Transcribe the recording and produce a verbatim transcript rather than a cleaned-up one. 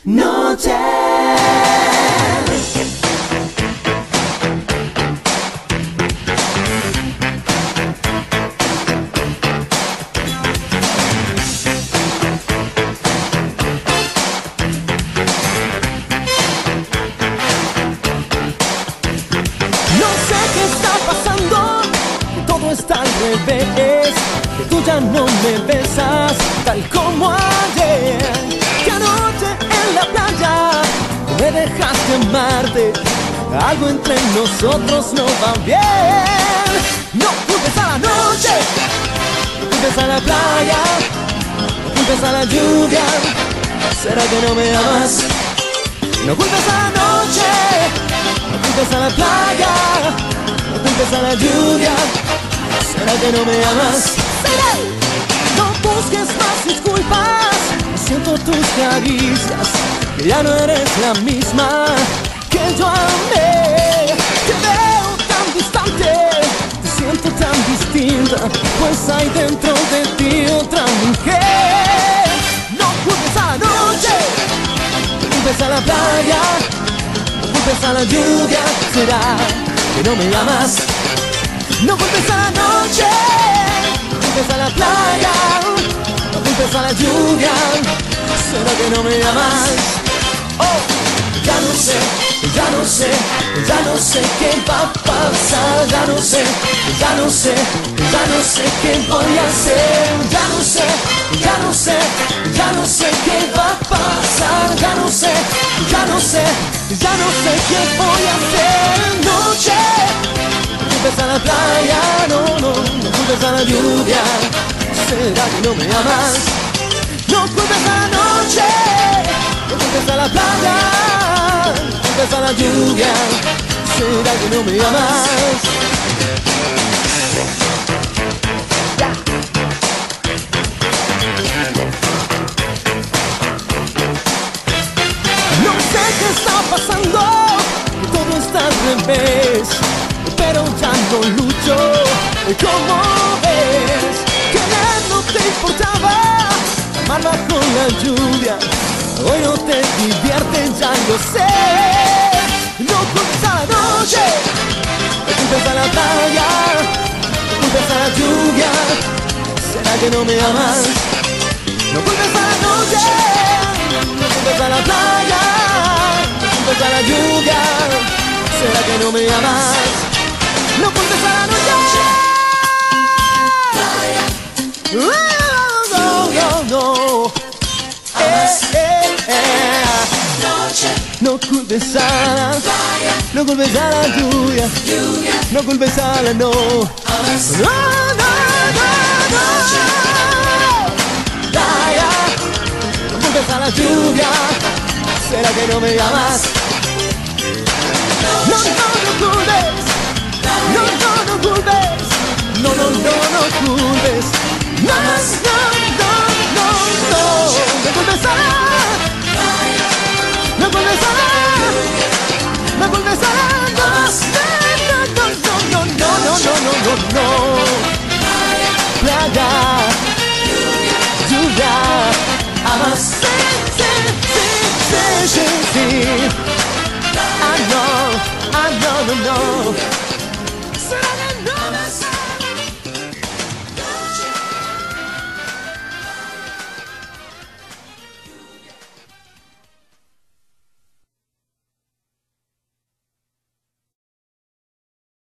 noche. Está al revés, que tú ya no me besas tal como ayer, que anoche en la playa me dejaste amarte, algo entre nosotros no va bien. No culpes a la noche, no culpes a la playa, no culpes a la lluvia, ¿será que no me amas? No culpes a la noche, no culpes a la playa, no culpes a la lluvia, ¿será que no me amas? No busques más disculpas, siento tus caricias, que ya no eres la misma que yo amé. Te veo tan distante, te siento tan distinta, pues hay dentro de ti otra mujer. No culpes a la noche, no culpes a la playa, no culpes a la lluvia, ¿será que no me amas? No culpes a la noche, no culpes a la playa, no culpes a la lluvia, ¿será que no me amas? Oh, ya no sé, ya no sé, ya no sé qué va a pasar, ya no sé, ya no sé, ya no sé qué voy a hacer, ya no sé, ya no sé, ya no sé qué va a pasar, ya no sé, ya no sé, ya no sé qué voy a hacer. Noche, no culpes a la playa, no, no, no culpes a la lluvia, ¿será que no me amas? No culpes a la noche, no culpes a la playa, no culpes a la lluvia, ¿será que no me amas? No sé qué está pasando, todo está al revés, pero ya no lucho, ¿cómo ves? Que ayer no te importaba amar bajo la lluvia, hoy no te divierte, ya lo sé. No culpes a la noche, no culpes a la playa, no culpes a la lluvia, ¿será que no me amas? No culpes a la noche, no culpes a la playa, no culpes a la lluvia, ¿será que no me amas? No culpes a la noche. No, no, no, no. Eh, eh, eh. No culpes a la playa, no culpes a la lluvia, no culpes a la no. No, no, no, no. Playa, no culpes a la lluvia, ¿será que no me amas? No, no, no culpes. No, no, no culpes, no, no, no, no culpes, no, no, no, no, no, no culpes a la